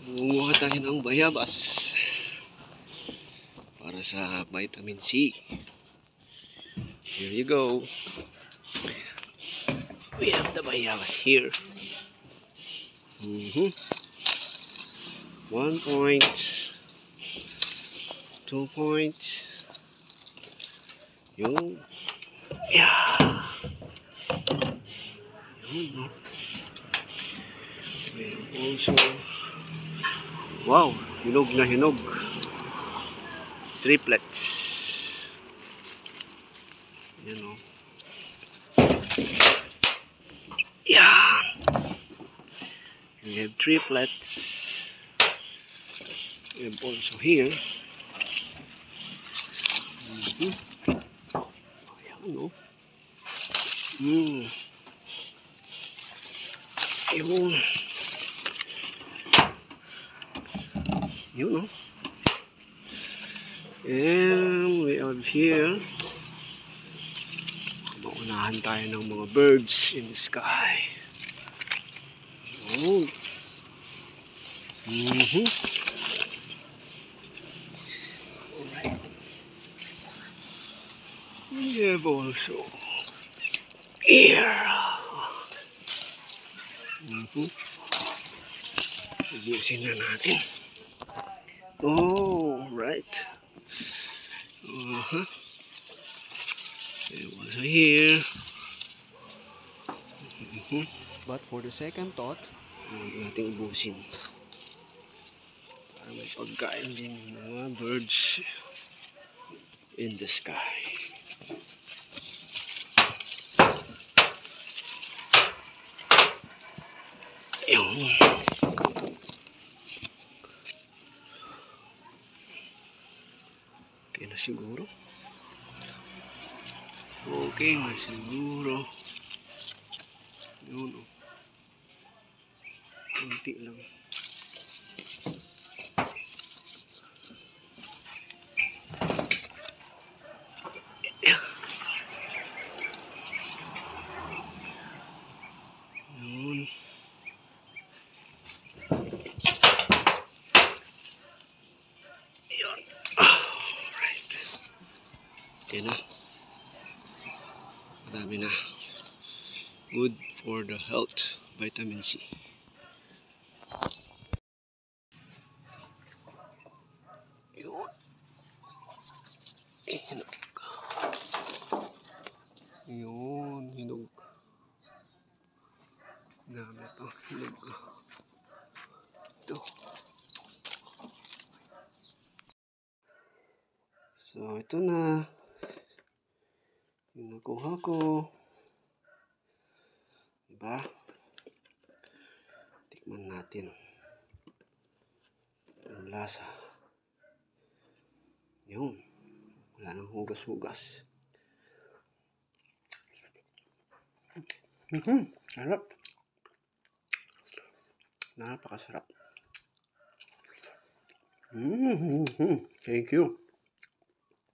Nangunguha tayo ng bayabas para sa vitamin C. Here you go. We have the bayabas here. 1 point, 2 points. Yun. Yeah. Yun. Also, wow, hinog na hinog. Triplets. Yan o. Yeah. We have triplets. We have also here. Ayan o. Yun. Yun o. And we have here. Maunahan tayo ng mga birds in the sky. Oh. Alright. We have also here. Ubusin na natin. Oh, right. It was here. But for the second thought, nating ubusin. Para may pagkain din ng mga birds in the sky. Ayun. Okay na siguro. Okay na siguro. Yun o. Kunti lang. Yun. Yun. Alright. Okay na. Marami na. Good for the health. Vitamin C. Yun. Hinog. Yun. Hinog. Dami ito. Hinog. Ito. So, ito na. Yung nakuha ko. Diba? Tikman natin. Yung lasa. Yun. Wala nang hugas-hugas. Sarap. Napakasarap. Thank you.